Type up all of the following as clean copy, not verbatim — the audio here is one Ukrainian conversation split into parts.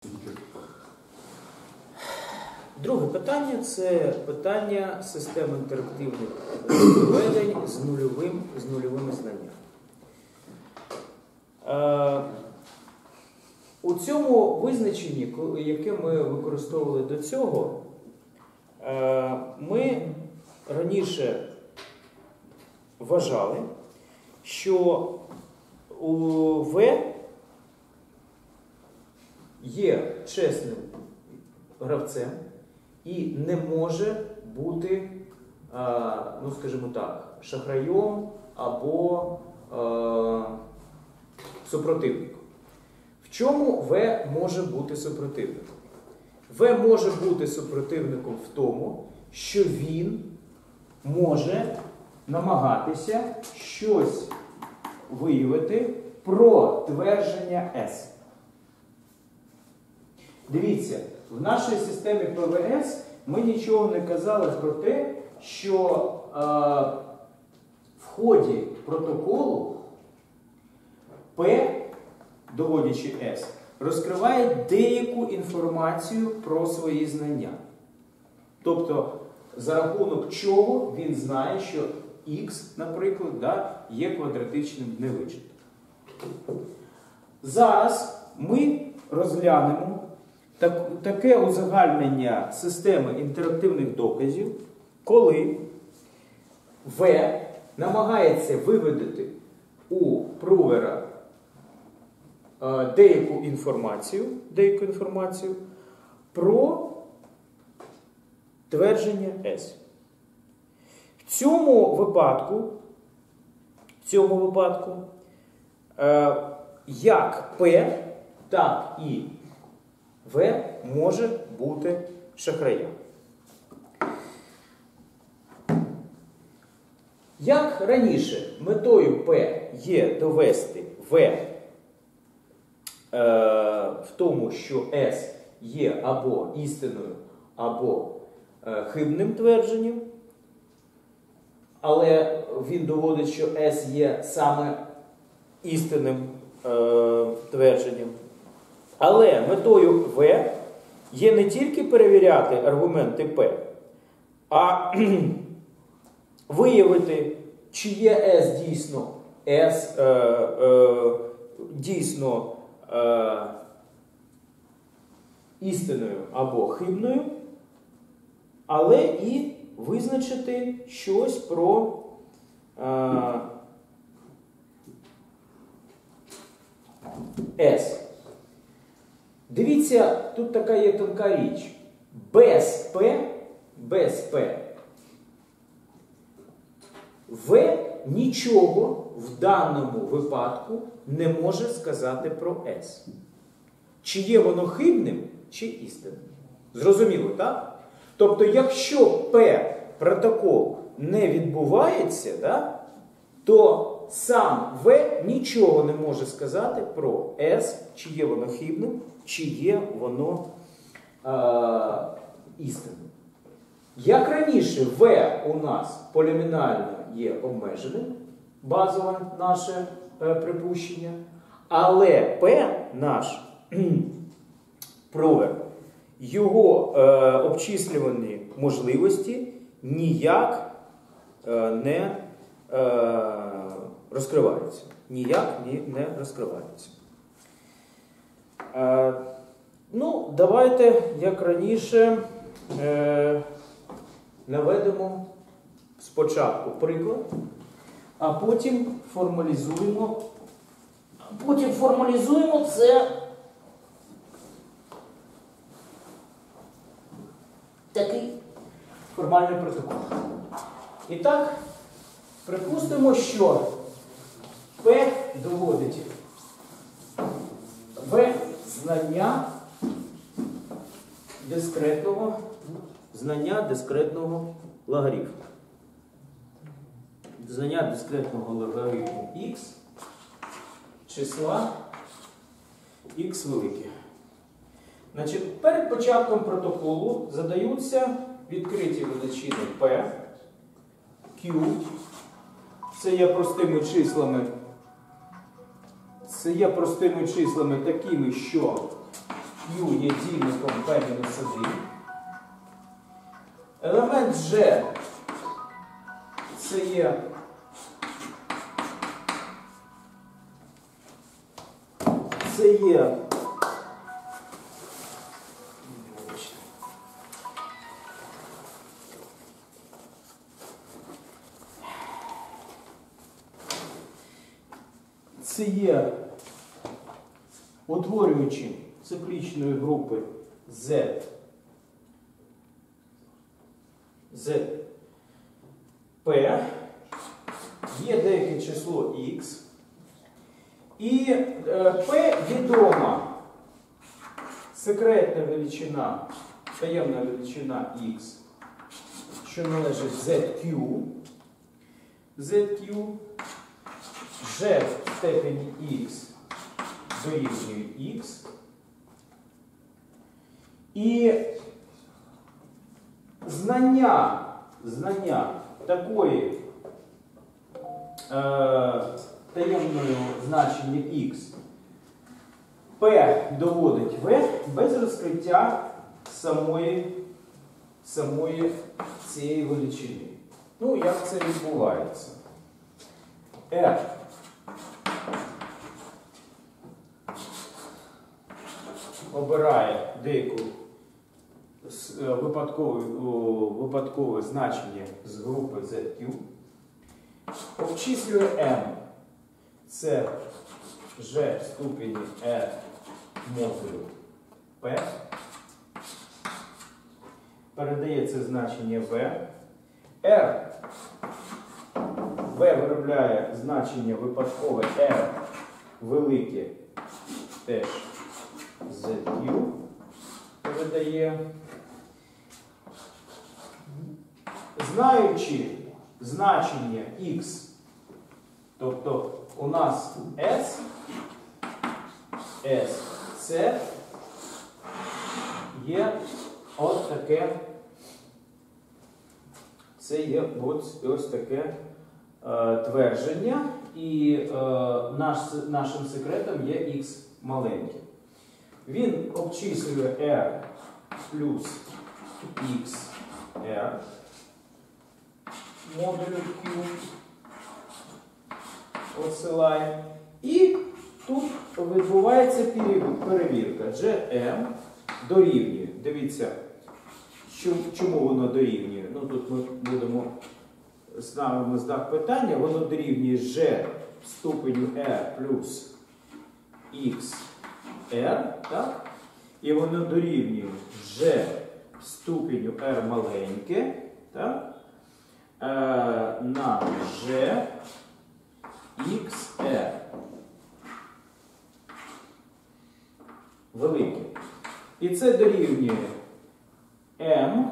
Друге питання – це питання систем інтерактивних доведень з нульовими знаннями. У цьому визначенні, яке ми використовували до цього, ми раніше вважали, що у В є чесним гравцем і не може бути, ну скажімо так, шахраєм або супротивником. В чому В може бути супротивником? В може бути супротивником в тому, що він може намагатися щось виявити про твердження S. Дивіться, в нашій системі ПВС ми нічого не казали про те, що в ході протоколу P, доводячи S, розкриває деяку інформацію про свої знання. Тобто, за рахунок чого він знає, що X, наприклад, є квадратичним невичитом. Зараз ми розглянемо таке узагальнення системи інтерактивних доказів, коли В намагається виведити у прувера деяку інформацію про твердження S. В цьому випадку як P, так і В може бути шахраєм. Як раніше метою P є довести в тому, що S є або істинною, або хибним твердженням, але він доводить, що S є саме істинним твердженням. Але метою В є не тільки перевіряти аргументи P, а виявити, чи є S дійсно істинною або хибною, але і визначити щось про S. Дивіться, тут така є тонка річ. Без P В нічого в даному випадку не може сказати про S. Чи є воно хибним, чи істинним. Зрозуміло, так? Тобто, якщо P протокол не відбувається, то сам В нічого не може сказати про S, чи є воно хибним, чи є воно істинним. Як раніше В у нас поліноміально є обмеженим, базове наше припущення, але P наш провер, його обчислювані можливості ніяк не розкриваються. Ніяк не розкриваються. Ну, давайте, як раніше, наведемо спочатку приклад, а потім формалізуємо це такий формальний протокол. І так, припустимо, що P доводить В знання дискретного логарифму. Знання дискретного логарифму X числа X велике. Значить, перед початком протоколу задаються відкриті величини P, Q. Це є простими числами такими, що Q є дільником P-1. Елемент G це є утворюючи циклічної групи Z, P, є деяке число X, і P відома секретна величина, таємна величина X, що належить ZQ, G в степені X дорівнює X, і знання такої таємної значення X P доводить V без розкриття самої цієї величини. Ну, як це відбувається? R обирає деяку випадкове значення з групи ZQ, обчислює M. Це G в ступені R модулю P. Передає це значення V. R. V виробляє значення випадкове R велике теж ZQ. Передає. Знаючи значення X, тобто у нас S, це є от таке, це є ось таке твердження, і нашим секретом є X маленьке. Він обчислює R плюс XR модулю Q, осилає. І тут відбувається перевірка. GM дорівнює. Дивіться, чому воно дорівнює. Ну, тут ми будемо ставимо знак питання. Воно дорівнює G в ступеню R плюс XR, так? І воно дорівнює G в ступеню R маленьке, так? На G XR велике. І це дорівнює M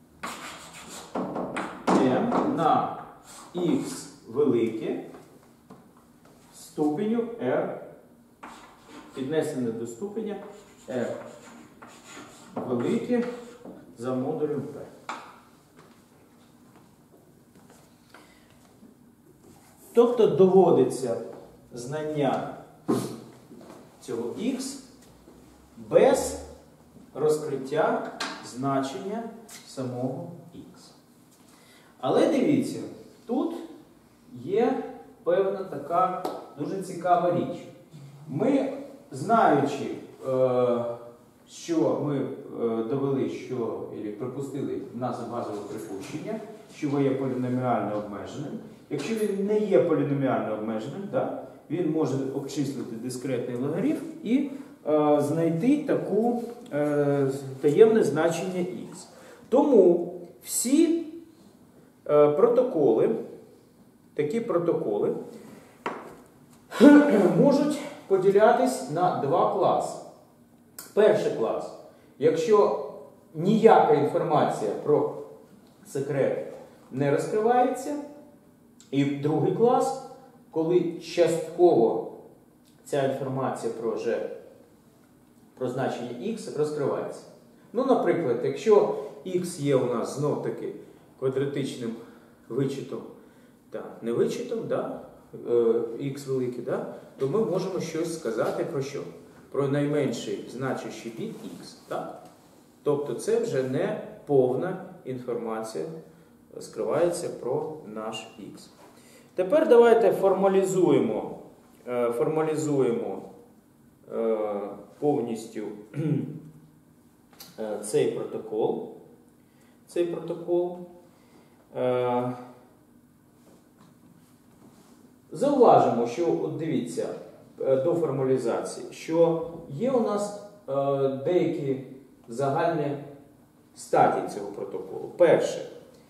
на X велике ступеню R піднесене до ступеня R велике за модулем P. Тобто доводиться знання цього X без розкриття значення самого X. Але дивіться, тут є певна така дуже цікава річ. Ми, знаючи, що ми довели, що, або припустили в нас базове припущення, що V є поліноміально обмеженим. Якщо він не є поліноміально обмеженим, да, він може обчислити дискретний логарифм і знайти таку таємне значення X. Тому всі протоколи, такі протоколи, можуть поділятись на два класи. Перший клас, якщо ніяка інформація про секрет не розкривається, і другий клас, коли частково ця інформація про значення X розкривається. Ну, наприклад, якщо X є у нас знов-таки квадратичним вичитом, не вичитом, X великий, то ми можемо щось сказати про що? про найменший значущий біт X. Так? Тобто це вже не повна інформація скривається про наш X. Тепер давайте формалізуємо повністю цей протокол. Зауважимо, що, от дивіться, до формалізації, що є у нас деякі загальні статі цього протоколу. Перше,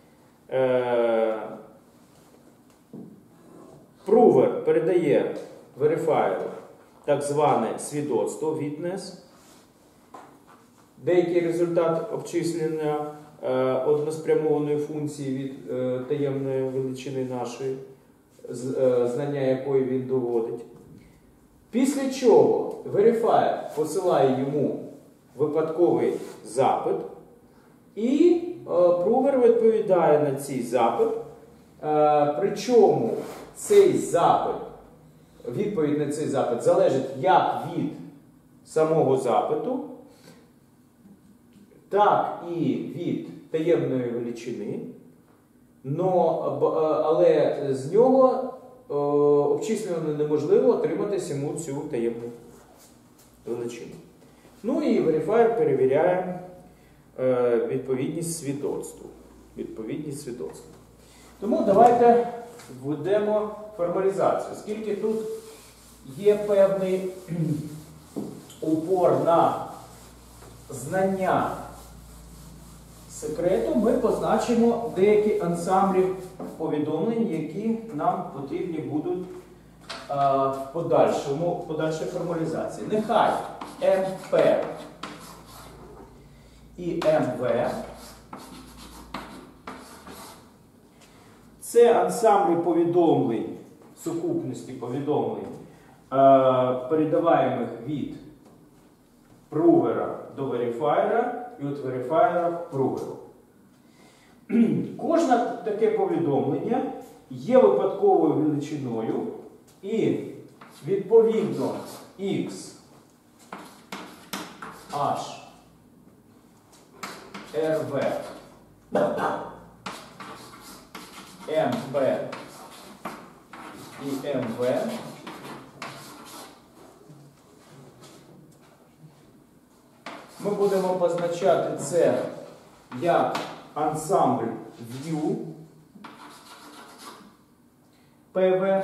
прувер передає верифаєру так зване свідоцтво, witness, деякий результат обчислення односпрямованої функції від таємної величини нашої, знання якої він доводить. Після чого верифаєр посилає йому випадковий запит, і прувер відповідає на цей запит. Причому цей запит, відповідь на цей запит залежить як від самого запиту, так і від таємної величини, але з нього обчислено неможливо отримати саму цю таємну величину. Ну і верифаєр перевіряє відповідність свідоцтву. Тому давайте введемо формалізацію. Оскільки тут є певний упор на знання секрету, ми позначимо деякі ансамблі повідомлень, які нам потрібні будуть в подальшій формалізації. Нехай МП і МВ це ансамблі повідомлень, сукупності повідомлень, передаваємих від прувера до верифаєра і від верифаєра пруверу. Кожне таке повідомлення є випадковою величиною і відповідно X, H, RV, МП і МВ ми будемо позначати це як ансамбль view PV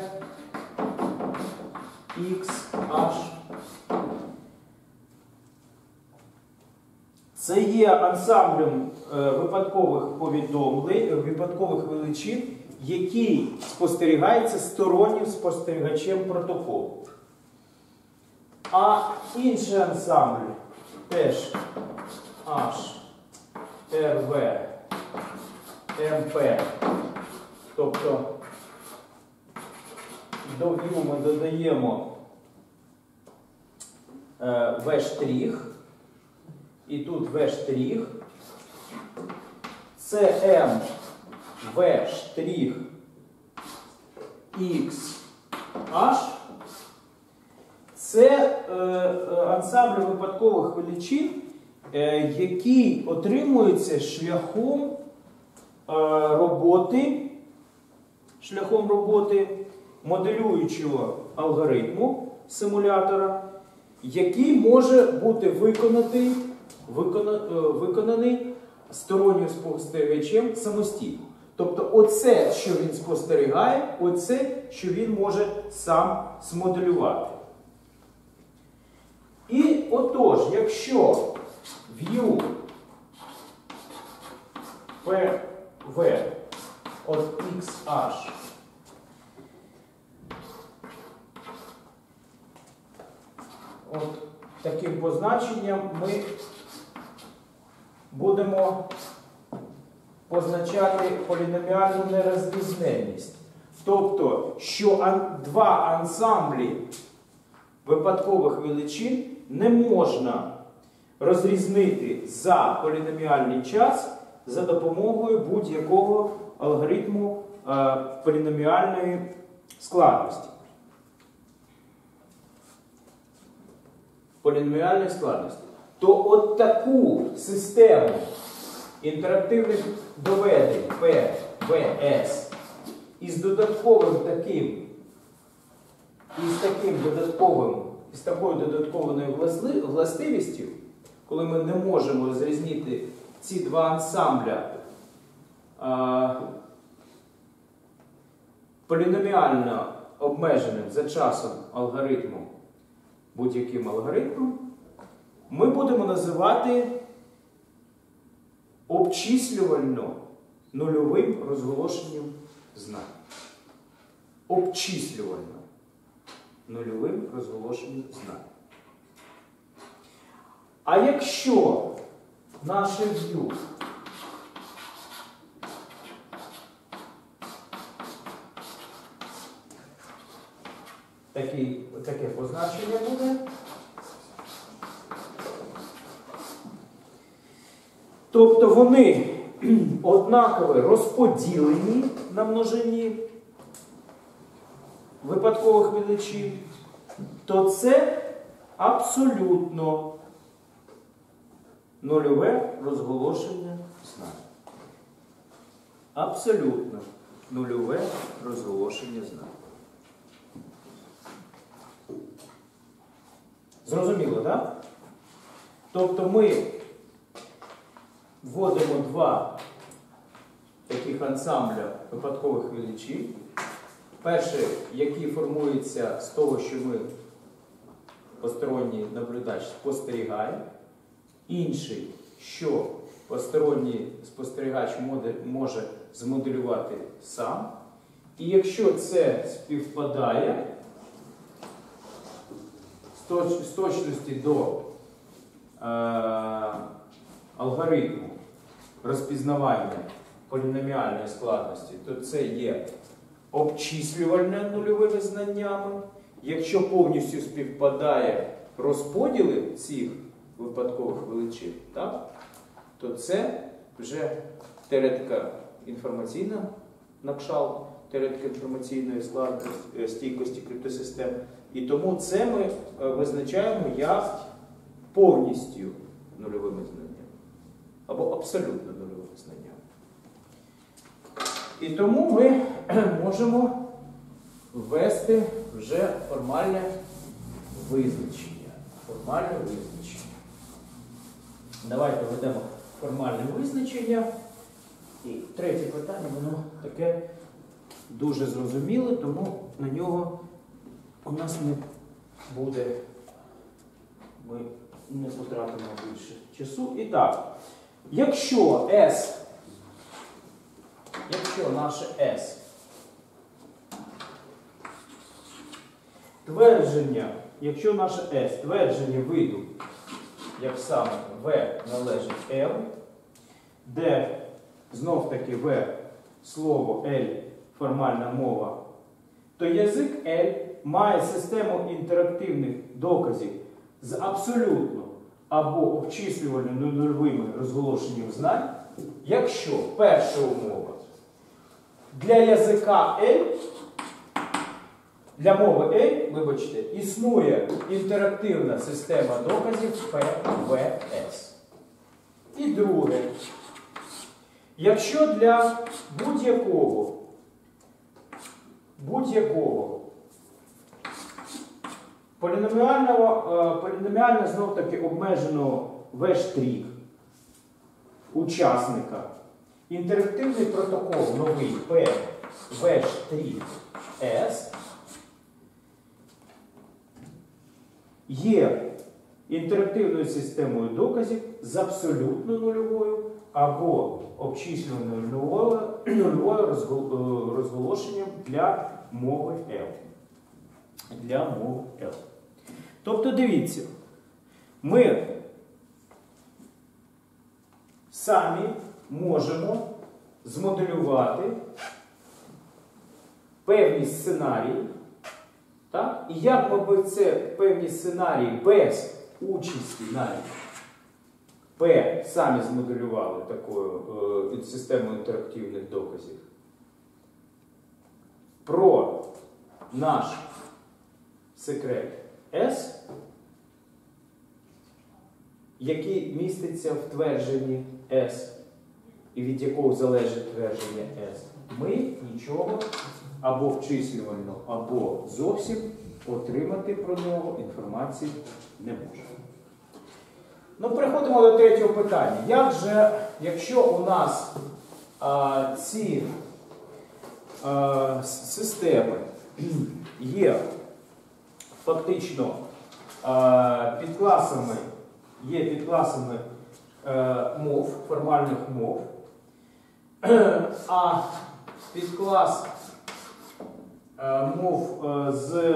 X, H. Це є ансамблем випадкових повідомлень, випадкових величин, які спостерігаються стороннім спостерігачем протоколу. А інший ансамбль теж H, RV, MP, тобто до view ми додаємо V', і тут V', це M, V', X, H. Це ансамбль випадкових величин, які отримуються шляхом моделюючого алгоритму симулятора, який може бути виконаний стороннім спостерігачем самостійно. Тобто оце, що він спостерігає, оце, що він може сам змоделювати. І отож, якщо view PV от XH от таким позначенням ми будемо позначати поліноміальну нерозрізненність. Тобто, що два ансамблі випадкових величин не можна розрізнити за поліноміальний час за допомогою будь-якого алгоритму поліноміальної складності. поліноміальної складності, то от таку систему інтерактивних доведень P, V, S із такою додатковою властивістю, коли ми не можемо розрізнити ці два ансамбля поліноміально обмеженим за часом алгоритмом, будь-яким алгоритмом, ми будемо називати обчислювально нульовим розголошенням знань. Обчислювально нульовим розголошенням знань. А якщо наше view таке позначення буде, тобто вони однаково розподілені на множині випадкових величин, то це абсолютно нульове розголошення знань. Абсолютно нульове розголошення знань. Зрозуміло, так? Тобто ми вводимо два таких ансамбля випадкових величин. Перший, який формується з того, що ми, посторонній наблюдач, спостерігає. Інший, що посторонній спостерігач може змоделювати сам. І якщо це співпадає з точності до алгоритму розпізнавання поліноміальної складності, то це є обчислювальне нульовими знаннями. Якщо повністю співпадає розподіли цих випадкових величин, так, то це вже теоретика інформаційна, накшал, теоретика інформаційної стійкості криптосистем. І тому це ми визначаємо як повністю нульовими знаннями. Або абсолютно нульовими знаннями. І тому ми можемо ввести вже формальне визначення. Формальне визначення. Давайте введемо формальне визначення. І третє питання, воно таке дуже зрозуміле, тому на нього у нас не буде, ми не потратимо більше часу. І так, якщо наше S твердження, якщо наше S твердження виду, як саме V належить L, де знов-таки V слово L формальна мова, то язик L має систему інтерактивних доказів з абсолютно або обчислювально нульовими розголошенням знань, якщо перша умова для язика L, для мови L, вибачте, існує інтерактивна система доказів PVS. І друге, якщо для будь-якого поліноміально знов-таки обмеженого V' учасника, інтерактивний протокол новий PVS є інтерактивною системою доказів з абсолютно нульовою або обчислюваною нульовою розголошенням для мови L. Для мови L. Тобто, дивіться, ми самі можемо змоделювати певні сценарії, так? І як ми б це певні сценарії без участі навіть P самі змоделювали такою системою інтерактивних доказів про наш секрет S, який міститься в твердженні S, і від якого залежить твердження S, ми нічого або вчислювально, або зовсім отримати про нього інформації не можемо. Ну, переходимо до третього питання. Як же, якщо у нас ці системи є фактично підкласами мов, формальних мов, а підклас мов з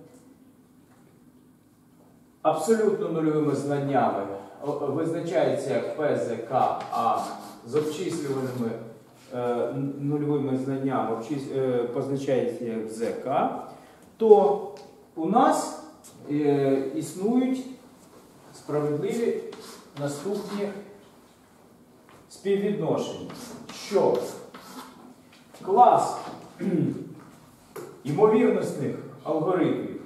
абсолютно нульовими знаннями визначається як ПЗК, а з обчислюваними нульовими знаннями позначається як ЗК, то у нас існують справедливі наступні співвідношення, що клас ймовірностних алгоритмів,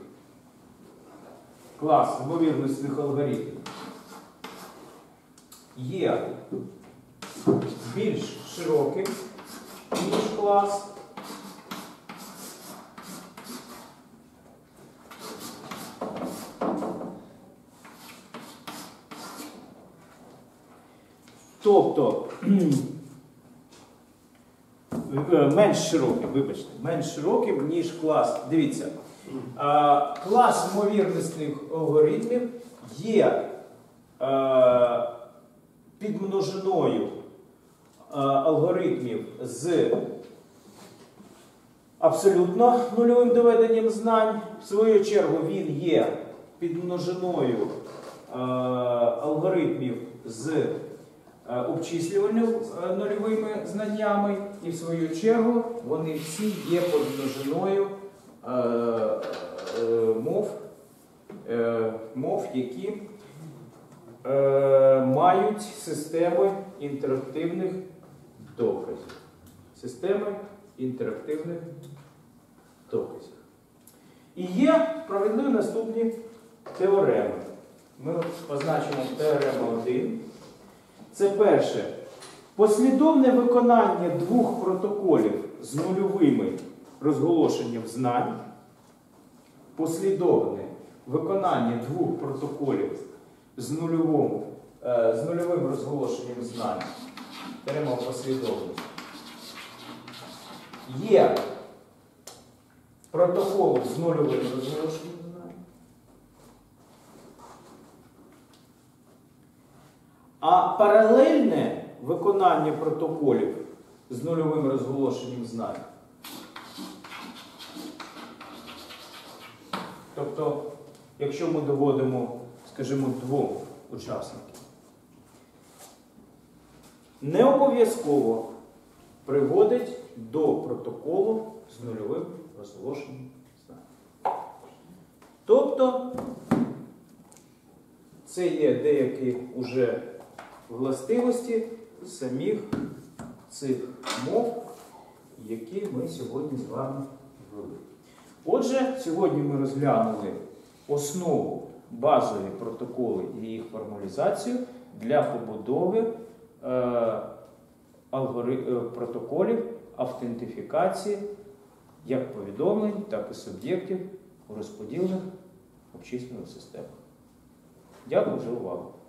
є більш широким, ніж клас менш широким, ніж клас. Дивіться, клас ймовірностних алгоритмів є підмножиною алгоритмів з абсолютно нульовим доведенням знань. В свою чергу він є підмножиною алгоритмів з обчислювальними нульовими знаннями, і в свою чергу вони всі є подмножиною мов, які мають системи інтерактивних доказів. І є проведені наступні теореми. Ми позначимо теорему 1. Це перше. Послідовне виконання двох протоколів з нульовими розголошенням знань. Послідовне виконання двох протоколів з нульовим розголошенням знань. Беремо послідовність. Є протокол з нульовим розголошенням знань. А паралельне виконання протоколів з нульовим розголошенням знань. Тобто, якщо ми доводимо, скажімо, двох учасників, не обов'язково приводить до протоколу з нульовим розголошенням знань. Тобто, це є деякі уже властивості самих цих мов, які ми сьогодні з вами ввели. Отже, сьогодні ми розглянули основу, базові протоколи і їх формалізацію для побудови протоколів автентифікації як повідомлень, так і суб'єктів у розподільних обчислювальних системах. Дякую за увагу.